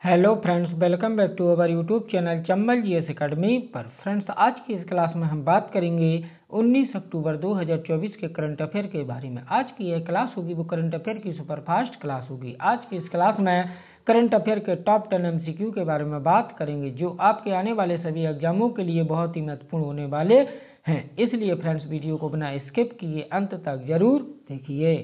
Hello friends, welcome back to our YouTube channel Chambal GS academy पर। Friends, आज की इस क्लास में हम बात करेंगे 19 अक्टूबर 2024 के करंट अफेयर के बारे में। आज की यह क्लास होगी वो करंट अफेयर की सुपरफास्ट क्लास होगी। आज की इस क्लास में करंट अफेयर के टॉप 10 एमसीक्यू के बारे में बात करेंगे जो आपके आने वाले सभी एग्जामों के लिए बहुत ही महत्वपूर्ण होने वाले हैं। इसलिए फ्रेंड्स, वीडियो को बिना स्किप किए अंत तक जरूर देखिए।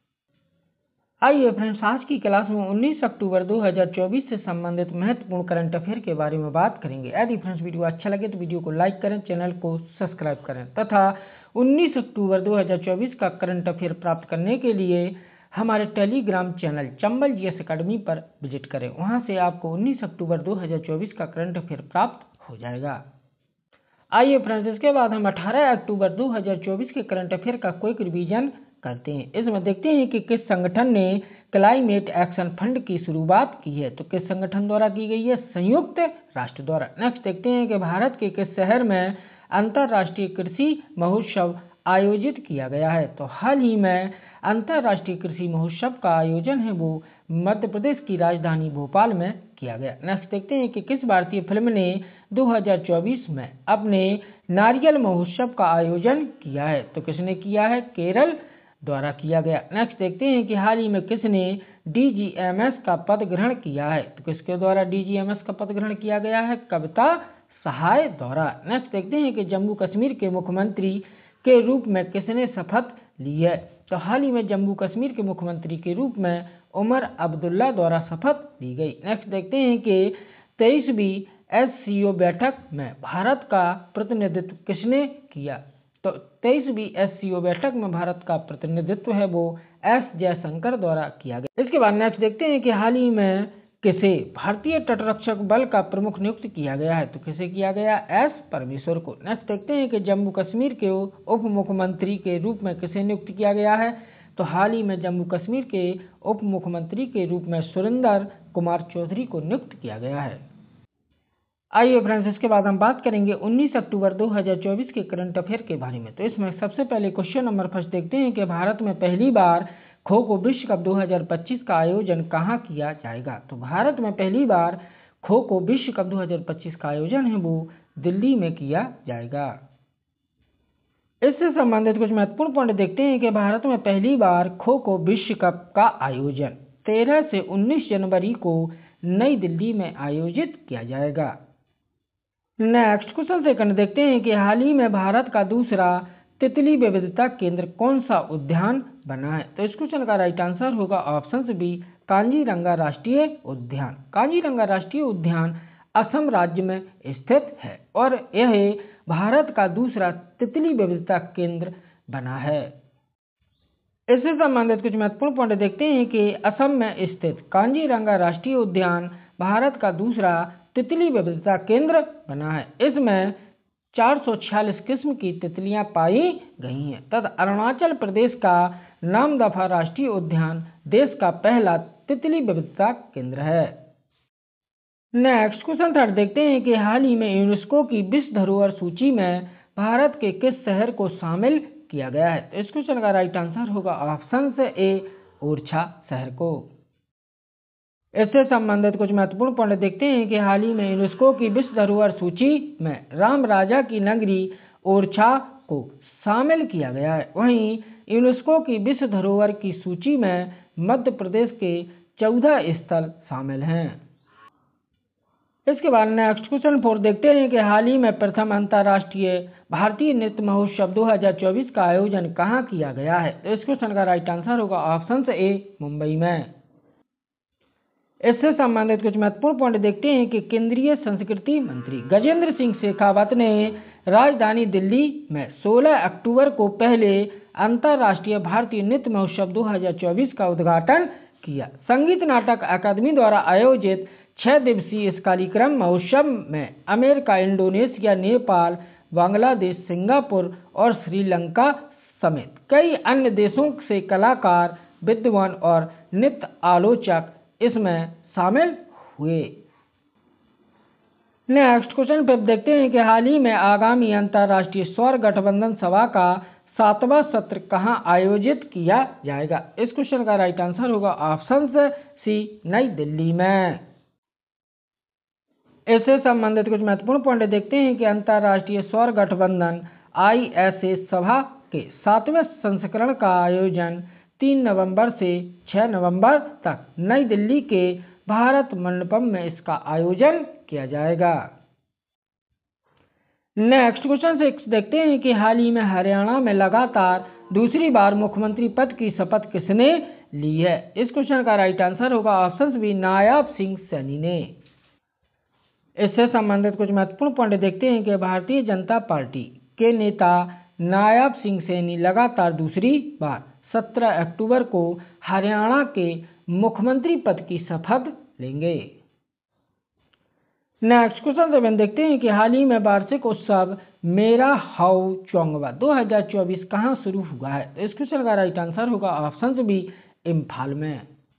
आइए फ्रेंड्स, आज की क्लास में 19 अक्टूबर 2024 से संबंधित महत्वपूर्ण करंट अफेयर के बारे में बात करेंगे। यदि फ्रेंड्स वीडियो अच्छा लगे तो वीडियो को लाइक करें, चैनल को सब्सक्राइब करें तथा 19 अक्टूबर 2024 का करंट अफेयर प्राप्त करने के लिए हमारे Telegram channel Chambal GS academy पर विजिट करें। वहां से आपको 19 अक्टूबर 2024 का करंट अफेयर प्राप्त हो जाएगा। आइए फ्रेंड्स, इसके बाद हम 18 अक्टूबर 2024 के करंट अफेयर का क्विक रिवीजन करते हैं। इसमें देखते हैं कि किस संगठन ने क्लाइमेट एक्शन फंड की शुरुआत की है। तो किस संगठन द्वारा की गई है? संयुक्त राष्ट्र द्वारा। नेक्स्ट देखते हैं कि भारत के किस शहर में अंतर्राष्ट्रीय कृषि महोत्सव आयोजित किया गया है। तो हाल ही में अंतर्राष्ट्रीय कृषि महोत्सव का आयोजन है वो मध्य प्रदेश की राजधानी भोपाल में किया गया। नेक्स्ट देखते हैं कि किस भारतीय फिल्म ने 2024 में अपने नारियल महोत्सव का आयोजन किया है। तो किसने किया है? केरल द्वारा किया गया। नेक्स्ट देखते हैं कि हाल ही में किसने डीजीएमएस का पद ग्रहण किया है। तो किसके द्वारा डीजीएमएस का पद ग्रहण किया गया है? कविता सहाय द्वारा। नेक्स्ट देखते हैं कि जम्मू कश्मीर के मुख्यमंत्री के रूप में किसने शपथ ली है। तो हाल ही में जम्मू कश्मीर के मुख्यमंत्री के रूप में उमर अब्दुल्ला द्वारा शपथ ली गई। नेक्स्ट देखते हैं कि 23वीं एससीओ बैठक में भारत का प्रतिनिधित्व किसने किया। तो 23वीं एससीओ बैठक में भारत का प्रतिनिधित्व है वो एस जयशंकर द्वारा किया गया। इसके बाद नेक्स्ट देखते हैं कि हाल ही में किसे भारतीय तटरक्षक बल का प्रमुख नियुक्त किया गया है। तो किसे किया गया? एस परमेश्वर को। नेक्स्ट देखते हैं कि जम्मू कश्मीर के उप मुख्यमंत्री के रूप में किसे नियुक्त किया गया है। तो हाल ही में जम्मू कश्मीर के उप मुख्यमंत्री के रूप में सुरेंद्र कुमार चौधरी को नियुक्त किया गया है। आइए फ्रेंड्स, इसके बाद हम बात करेंगे 19 अक्टूबर 2024 के करंट अफेयर के बारे में। तो इसमें सबसे पहले क्वेश्चन नंबर फर्स्ट देखते हैं कि भारत में पहली बार खो खो विश्व कप 2025 का आयोजन कहाँ किया जाएगा। तो भारत में पहली बार खो खो विश्व कप 2025 का आयोजन है वो दिल्ली में किया जाएगा। इससे संबंधित कुछ महत्वपूर्ण पॉइंट देखते हैं कि भारत में पहली बार खो खो विश्व कप का आयोजन 13 से 19 जनवरी को नई दिल्ली में आयोजित किया जाएगा। नेक्स्ट क्वेश्चन सेकंड देखते हैं कि हाल ही में भारत का दूसरा तितली विविधता केंद्र कौन सा उद्यान बना है। तो इस क्वेश्चन का राइट आंसर होगा ऑप्शन बी, कांजीरंगा राष्ट्रीय उद्यान। कांजीरंगा राष्ट्रीय उद्यान असम राज्य में स्थित है और यह भारत का दूसरा तितली विविधता केंद्र बना है। इससे संबंधित कुछ महत्वपूर्ण पॉइंट देखते हैं कि असम में स्थित कांजीरंगा राष्ट्रीय उद्यान भारत का दूसरा तितली विविधता केंद्र बना है। इसमें 446 किस्म की तितलियां पाई गई हैं। तथा अरुणाचल प्रदेश का नामदफा राष्ट्रीय उद्यान देश का पहला तितली विविधता केंद्र है। नेक्स्ट क्वेश्चन थर्ड देखते हैं कि हाल ही में यूनेस्को की विश्व धरोहर सूची में भारत के किस शहर को शामिल किया गया है। तो इस क्वेश्चन का राइट आंसर होगा ऑप्शन ए, ओरछा शहर को। इससे संबंधित कुछ महत्वपूर्ण पॉइंट देखते हैं कि हाल ही में यूनेस्को की विश्व धरोहर सूची में राम राजा की नगरी ओरछा को शामिल किया गया है। वहीं यूनेस्को की विश्व धरोहर की सूची में मध्य प्रदेश के 14 स्थल शामिल हैं। इसके बाद नेक्स्ट क्वेश्चन 4 देखते हैं कि हाल ही में प्रथम अंतर्राष्ट्रीय भारतीय नृत्य महोत्सव 2024 का आयोजन कहाँ किया गया है। तो इस क्वेश्चन का राइट आंसर होगा ऑप्शन ए, मुंबई में। इससे संबंधित कुछ महत्वपूर्ण पॉइंट देखते हैं कि केंद्रीय संस्कृति मंत्री गजेंद्र सिंह शेखावत ने राजधानी दिल्ली में 16 अक्टूबर को पहले अंतर्राष्ट्रीय भारतीय नृत्य महोत्सव 2024 का उद्घाटन किया। संगीत नाटक अकादमी द्वारा आयोजित 6 दिवसीय इस कार्यक्रम महोत्सव में America, Indonesia, Nepal, Bangladesh, Singapore और श्रीलंका समेत कई अन्य देशों से कलाकार, विद्वान और नृत्य आलोचक इसमें शामिल हुए। नेक्स्ट क्वेश्चन पे देखते हैं कि हाल ही में आगामी अंतर्राष्ट्रीय सौर गठबंधन सभा का 7वां सत्र कहां आयोजित किया जाएगा। इस क्वेश्चन का राइट आंसर होगा ऑप्शन सी, नई दिल्ली में। इससे संबंधित कुछ महत्वपूर्ण पॉइंट देखते हैं कि अंतर्राष्ट्रीय सौर गठबंधन ISA सभा के 7वें संस्करण का आयोजन 3 नवंबर से 6 नवंबर तक नई दिल्ली के भारत मंडपम में इसका आयोजन किया जाएगा। नेक्स्ट क्वेश्चन 6 देखते हैं कि हाल ही में हरियाणा में लगातार दूसरी बार मुख्यमंत्री पद की शपथ किसने ली है। इस क्वेश्चन का राइट आंसर होगा ऑप्शन बी, नायब सिंह सैनी ने। इससे संबंधित कुछ महत्वपूर्ण पॉइंट देखते हैं कि भारतीय जनता पार्टी के नेता नायब सिंह सैनी लगातार दूसरी बार 17 अक्टूबर को हरियाणा के मुख्यमंत्री पद की शपथ लेंगे। नेक्स्ट क्वेश्चन 7 देखते हैं कि हाल ही में वार्षिक उत्सव मेरा हाउ चोंगवा 2024 कहां शुरू हुआ है। तो इस क्वेश्चन का राइट आंसर होगा ऑप्शन बी, इम्फाल में।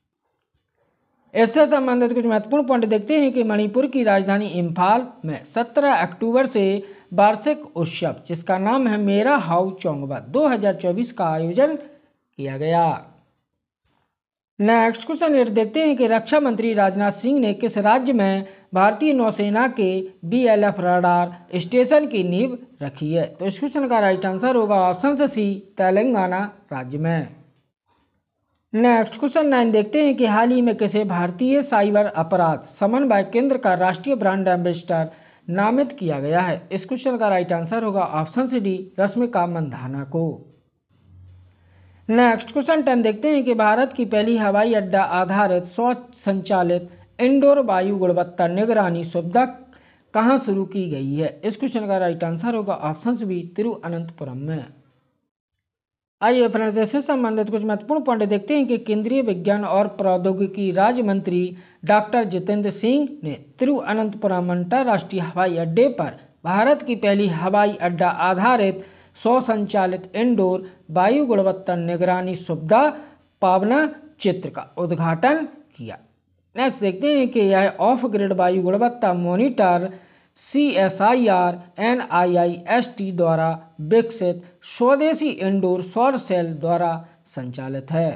इससे संबंधित कुछ महत्वपूर्ण पॉइंट देखते हैं कि मणिपुर की राजधानी इम्फाल में 17 अक्टूबर से वार्षिक उत्सव जिसका नाम है मेरा हाउ चोंगवा 2024 का आयोजन किया गया। नेक्स्ट क्वेश्चन 8 देखते हैं कि रक्षा मंत्री राजनाथ सिंह ने किस राज्य में भारतीय नौसेना के BLF रडार स्टेशन की नींव रखी है। तो इस क्वेश्चन का राइट आंसर होगा ऑप्शन सी, तेलंगाना राज्य में। नेक्स्ट क्वेश्चन 9 देखते हैं कि हाल ही में किसे भारतीय साइबर अपराध समन्वय केंद्र का राष्ट्रीय ब्रांड एम्बेसडर नामित किया गया है। इस क्वेश्चन का राइट आंसर होगा ऑप्शन डी, रश्मिका मंधाना को। नेक्स्ट क्वेश्चन 10 देखते हैं कि भारत की पहली हवाई अड्डा आधारित स्वचालित इंडोर वायु गुणवत्ता निगरानी सुविधा कहां शुरू की गई है। इस क्वेश्चन का राइट आंसर होगा ऑप्शन बी, तिरुवनंतपुरम में। आइए फ्रेंड्स, इससे संबंधित कुछ महत्वपूर्ण पॉइंट देखते हैं कि केंद्रीय विज्ञान और प्रौद्योगिकी राज्य मंत्री डॉक्टर जितेंद्र सिंह ने तिरुवनंतपुरम अंतर्राष्ट्रीय हवाई अड्डे पर भारत की पहली हवाई अड्डा आधारित स्वचालित इंडोर वायु गुणवत्ता निगरानी सुविधा पावना चित्र का उद्घाटन किया। नेक्स्ट देखते हैं कि यह ऑफ ग्रिड वायु गुणवत्ता मॉनिटर CSIR NIIST द्वारा विकसित स्वदेशी इंडोर सौर सेल द्वारा संचालित है।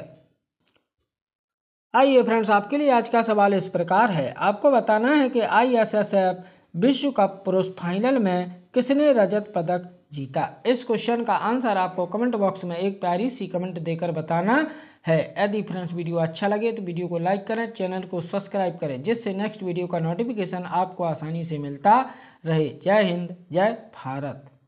आइए फ्रेंड्स, आपके लिए आज का सवाल इस प्रकार है। आपको बताना है कि ISSF विश्व कप पुरुष फाइनल में किसने रजत पदक जीता। इस क्वेश्चन का आंसर आपको कमेंट बॉक्स में एक प्यारी सी कमेंट देकर बताना है। यदि फ्रेंड्स वीडियो अच्छा लगे तो वीडियो को लाइक करें, चैनल को सब्सक्राइब करें, जिससे नेक्स्ट वीडियो का नोटिफिकेशन आपको आसानी से मिलता रहे। जय हिंद, जय भारत।